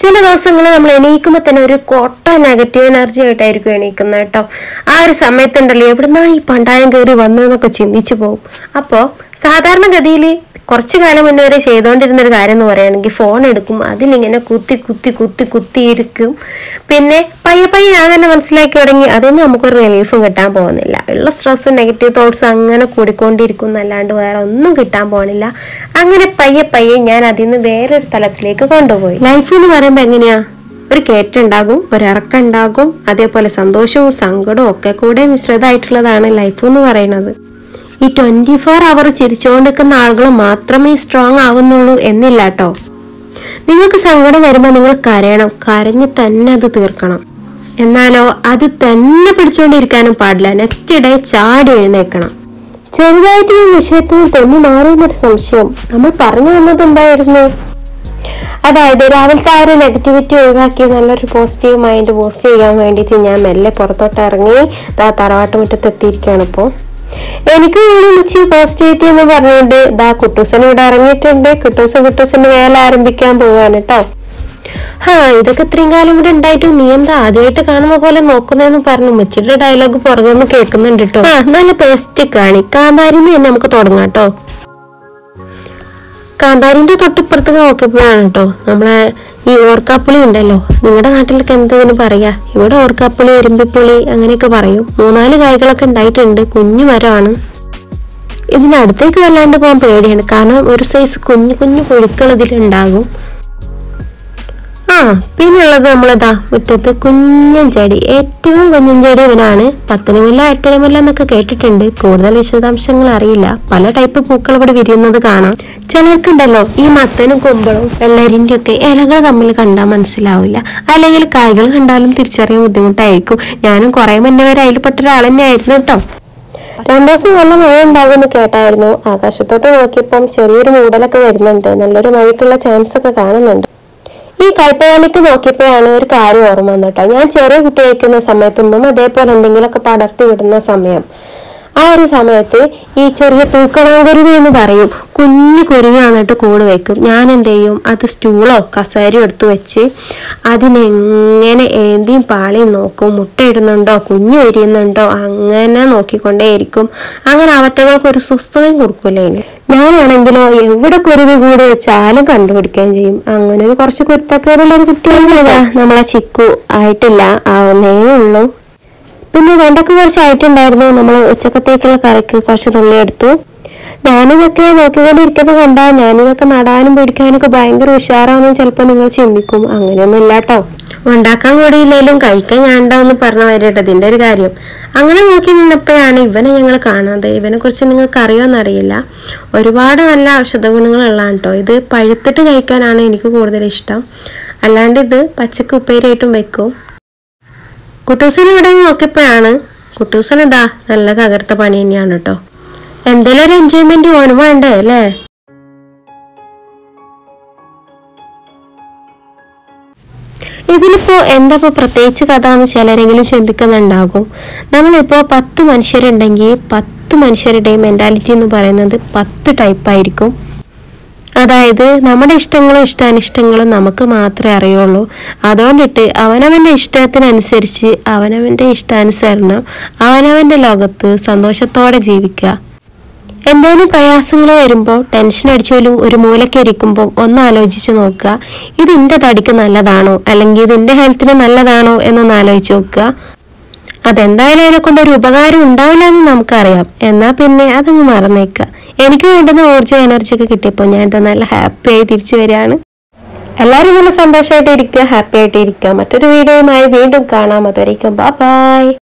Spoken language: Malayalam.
ചില ദിവസങ്ങൾ നമ്മൾ എണീക്കുമ്പോൾ തന്നെ ഒരു കൊട്ട നെഗറ്റീവ് എനർജി ആയിട്ടായിരിക്കും എണീക്കുന്നത് കേട്ടോ. ആ ഒരു സമയത്തുണ്ടല്ലോ എവിടുന്നാ ഈ പണ്ടാരം കയറി വന്നതെന്നൊക്കെ ചിന്തിച്ചു പോകും. അപ്പോൾ സാധാരണഗതിയിൽ കുറച്ചു കാലം മുന്നേ വരെ ചെയ്തുകൊണ്ടിരുന്നൊരു കാര്യം എന്ന് പറയുകയാണെങ്കിൽ ഫോൺ എടുക്കും, അതിലിങ്ങനെ കുത്തിയിരിക്കും. പിന്നെ പയ്യെ ഞാൻ തന്നെ മനസ്സിലാക്കി തുടങ്ങി അതൊന്നും നമുക്കൊരു റിലീഫും കിട്ടാൻ പോകുന്നില്ല. ഉള്ള സ്ട്രെസ്സും നെഗറ്റീവ് തോട്ട്സും അങ്ങനെ കൂടിക്കൊണ്ടിരിക്കും എന്നല്ലാണ്ട് വേറെ ഒന്നും കിട്ടാൻ പോകുന്നില്ല. അങ്ങനെ പയ്യെ ഞാൻ അതിൽ നിന്ന് വേറൊരു തലത്തിലേക്ക് കൊണ്ടുപോയി. ലൈഫ് എന്ന് പറയുമ്പോൾ എങ്ങനെയാ, ഒരു കയറ്റുണ്ടാകും, ഒരിറക്കുണ്ടാകും, അതേപോലെ സന്തോഷവും സങ്കടവും ഒക്കെ കൂടെ മിശ്രിതമായിട്ടുള്ളതാണ് ലൈഫ് എന്ന് പറയുന്നത്. ഈ 24 hours ചിരിച്ചുകൊണ്ടിരിക്കുന്ന ആളുകൾ മാത്രമേ സ്ട്രോങ് ആവുന്നുള്ളൂ എന്നില്ല കേട്ടോ. നിങ്ങൾക്ക് സങ്കടം വരുമ്പോൾ നിങ്ങൾ കരയണം, കരഞ്ഞ് തന്നെ അത് തീർക്കണം. എന്നാലോ അത് തന്നെ പിടിച്ചുകൊണ്ടിരിക്കാനും പാടില്ല. നെക്സ്റ്റ് ഡേ ചാടി എഴുന്നേക്കണം. ചെറുതായിട്ട് ഈ വിഷയത്തിൽ തെന്നി മാറുന്നൊരു സംശയം. നമ്മൾ പറഞ്ഞു വന്നത് എന്തായിരുന്നു? അതായത് രാവിലത്തെ ആ ഒരു നെഗറ്റിവിറ്റി ഒഴിവാക്കി നല്ലൊരു പോസിറ്റീവ് മൈൻഡ് ബൂസ്റ്റ് ചെയ്യാൻ വേണ്ടിയിട്ട് ഞാൻ മെല്ലെ പുറത്തോട്ട് ഇറങ്ങി തറവാട്ട് മുറ്റത്ത് എത്തിയിരിക്കുകയാണ്. ഇപ്പോൾ എനിക്ക് വിളിച്ച് പോസിറ്റിവിറ്റി എന്ന് പറഞ്ഞുകൊണ്ട് കുട്ടൂസൻ ഇവിടെ ഇറങ്ങിയിട്ടുണ്ട്. കുട്ടൂസന്റെ വേല ആരംഭിക്കാൻ പോവാണ് കേട്ടോ. ഇതൊക്കെ ഇത്രയും കാലം ഇവിടെ ഉണ്ടായിട്ടും നീ എന്താ ആദ്യമായിട്ട് കാണുന്ന പോലെ നോക്കുന്നതെന്ന് പറഞ്ഞു ഉമ്മച്ചിയുടെ ഡയലോഗ് പുറകുന്ന് കേൾക്കുന്നുണ്ട് കേട്ടോ. നല്ല പേസ്റ്റ് കാണി. കാന്താരിന്ന് തന്നെ നമുക്ക് തുടങ്ങാം കേട്ടോ. കാന്താരിന്റെ തൊട്ടിപ്പുറത്ത് നോക്കിയപ്പോഴാണ് കേട്ടോ നമ്മളെ ഈ ഓർക്കാപ്പുളി ഉണ്ടല്ലോ. നിങ്ങളുടെ നാട്ടിലൊക്കെ എന്തെങ്കിലും പറയാ, ഇവിടെ ഓർക്കാപ്പുളി, എരുമ്പിപ്പുളി അങ്ങനെയൊക്കെ പറയും. 4 കായ്കളൊക്കെ ഉണ്ടായിട്ടുണ്ട്. കുഞ്ഞു മരമാണ്. ഇതിനടുത്തേക്ക് വല്ലാണ്ട് പോകാൻ പേടിയാണ്. കാരണം ഒരു സൈസ് കുഞ്ഞു പുഴുക്കൾ ഇതിലുണ്ടാകും. പിന്നുള്ളത് നമ്മളിതാ മുറ്റത്ത് കുഞ്ഞൻ ചെടി, ഏറ്റവും കുഞ്ഞൻ ചെടി ഇവനാണ്. 10 മുല്ല 8 മുല്ല എന്നൊക്കെ കേട്ടിട്ടുണ്ട്. കൂടുതൽ വിശദാംശങ്ങൾ അറിയില്ല. പല ടൈപ്പ് പൂക്കൾ ഇവിടെ വിരിയുന്നത് കാണാം. ചിലർക്കുണ്ടല്ലോ ഈ മത്തനും കുമ്പളും വെള്ളരിന്റെ ഒക്കെ ഇലകൾ തമ്മിൽ കണ്ടാൽ മനസ്സിലാവില്ല, അല്ലെങ്കിൽ കായ്കൾ കണ്ടാലും തിരിച്ചറിയാൻ ബുദ്ധിമുട്ടായിരിക്കും. ഞാനും കുറെ മുന്നേ വരെ അതിൽപ്പെട്ട ഒരാൾ തന്നെ ആയിരുന്നു കേട്ടോ. 2 ദിവസം നല്ല മഴ ഉണ്ടാകുമെന്ന് കേട്ടായിരുന്നു. ആകാശത്തോട്ട് നോക്കിയപ്പം ചെറിയൊരു മൂടലൊക്കെ വരുന്നുണ്ട്. നല്ലൊരു മഴയ്ക്കുള്ള ചാൻസ് ഒക്കെ കാണുന്നുണ്ട്. ഈ കൈപ്പയാലിക്ക് നോക്കിയപ്പോഴാണ് ഒരു കാര്യം ഓർമ്മ വന്നിട്ടോ. ഞാൻ ചെറിയ കുട്ടി വയ്ക്കുന്ന സമയത്തുമ്പം അതേപോലെ എന്തെങ്കിലുമൊക്കെ പടർത്തി വിടുന്ന സമയം, ആ ഒരു സമയത്ത് ഈ ചെറിയ തൂക്കണാങ്കുരുവി എന്ന് പറയും, കുഞ്ഞു കുരുവി വന്നിട്ട് കൂട് വെക്കും. ഞാൻ എന്ത് ചെയ്യും, അത് സ്റ്റൂളോ കസേരയോ എടുത്ത് വെച്ച് അതിനെങ്ങനെ ഏന്തിയും പാളിയും നോക്കും. മുട്ട ഇടുന്നുണ്ടോ, കുഞ്ഞു വരിയുന്നുണ്ടോ, അങ്ങനെ നോക്കിക്കൊണ്ടേയിരിക്കും. അങ്ങനെ അവറ്റകൾക്ക് ഒരു സ്വസ്ഥതയും കൊടുക്കൂലേ. ഞാനാണെങ്കിലോ എവിടെ കുരുവി കൂട് വെച്ചാലും കണ്ടുപിടിക്കുകയും ചെയ്യും. അങ്ങനെ ഒരു കുറച്ച് കുരുത്തക്കേടുള്ള ഒരു കുട്ടിയാണ് നമ്മളെ ചിക്കു. ആയിട്ടില്ല, ആവുന്നേ ഉള്ളൂ. പിന്നെ വെണ്ടക്ക് കുറച്ച് ആയിട്ടുണ്ടായിരുന്നു. നമ്മൾ ഉച്ചക്കത്തേക്കുള്ള കറിക്ക് കുറച്ച് തുള്ളി എടുത്തു. ഞാനിതൊക്കെ നോക്കിക്കൊണ്ടിരിക്കുന്നത് കണ്ടാൽ ഞാനിതൊക്കെ നടാനും പിടിക്കാനൊക്കെ ഭയങ്കര ഉഷാറാണെന്ന് ചിലപ്പോൾ നിങ്ങൾ ചിന്തിക്കും. അങ്ങനെയൊന്നും ഇല്ല കേട്ടോ. ഉണ്ടാക്കാൻ കൂടിയില്ലേലും കഴിക്കാൻ ഞാൻ ഉണ്ടാവുമെന്ന് പറഞ്ഞ വരട്ടെ ഇതിൻ്റെ ഒരു കാര്യം. അങ്ങനെ നോക്കി നിന്നപ്പോഴാണ് ഇവനെ ഞങ്ങൾ കാണാതെ. ഇവനെ കുറിച്ച് നിങ്ങൾക്ക് അറിയുമെന്നറിയില്ല. ഒരുപാട് നല്ല ഔഷധ ഗുണങ്ങളുള്ളതാണ് കേട്ടോ. ഇത് പഴുത്തിട്ട് കഴിക്കാനാണ് എനിക്ക് കൂടുതൽ ഇഷ്ടം. അല്ലാണ്ട് ഇത് പച്ചക്ക് ഉപ്പേരിയായിട്ടും വെക്കും. കുട്ടൂസൻ ഇവിടെ നോക്കിയപ്പോഴാണ്, കുട്ടൂസൻ ഇതാ നല്ല തകർത്ത പണി തന്നെയാണ് കേട്ടോ. എന്തെങ്കിലും ഒരു എൻജോയ്മെന്റ് ഓനും വേണ്ടേ അല്ലേ. ഇതിലിപ്പോ എന്താ പ്രത്യേകിച്ച് കഥ എന്ന് ചിലരെങ്കിലും ചിന്തിക്കുന്നുണ്ടാകും. നമ്മളിപ്പോ 10 മനുഷ്യരുണ്ടെങ്കിൽ 10 മനുഷ്യരുടെയും മെന്റാലിറ്റി എന്ന് പറയുന്നത് 10 ടൈപ്പായിരിക്കും. അതായത് നമ്മുടെ ഇഷ്ടങ്ങളും ഇഷ്ടാനിഷ്ടങ്ങളും നമുക്ക് മാത്രമേ അറിയുള്ളൂ. അതുകൊണ്ടിട്ട് അവനവൻ്റെ ഇഷ്ടത്തിനനുസരിച്ച് അവനവൻ്റെ ഇഷ്ടാനുസരണം അവനവൻ്റെ ലോകത്ത് സന്തോഷത്തോടെ ജീവിക്കുക. എന്തെങ്കിലും പ്രയാസങ്ങൾ വരുമ്പോൾ ടെൻഷൻ അടിച്ചോലും ഒരു മൂലയ്ക്ക് ഇരിക്കുമ്പോൾ ഒന്ന് ആലോചിച്ച് നോക്കുക, ഇത് എൻ്റെ തടിക്ക് നല്ലതാണോ അല്ലെങ്കിൽ ഇത് എൻ്റെ ഹെൽത്തിന് നല്ലതാണോ എന്നൊന്ന് ആലോചിച്ച് നോക്കുക. അതെന്തായാലും അതിനെ കൊണ്ടൊരു ഉപകാരം ഉണ്ടാവില്ല എന്ന് നമുക്കറിയാം. എന്നാൽ പിന്നെ അതങ്ങ് മറന്നേക്കുക. എനിക്ക് വേണ്ടുന്ന ഊർജ്ജം എനർജി ഒക്കെ കിട്ടിയപ്പോൾ ഞാൻ നല്ല ഹാപ്പിയായി തിരിച്ചു വരികയാണ്. എല്ലാവരും നല്ല സന്തോഷമായിട്ട് ഇരിക്കുക, ഹാപ്പി ആയിട്ട് ഇരിക്കുക. മറ്റൊരു വീഡിയോയുമായി വീണ്ടും കാണാം. അതുവരേക്കും ബൈ.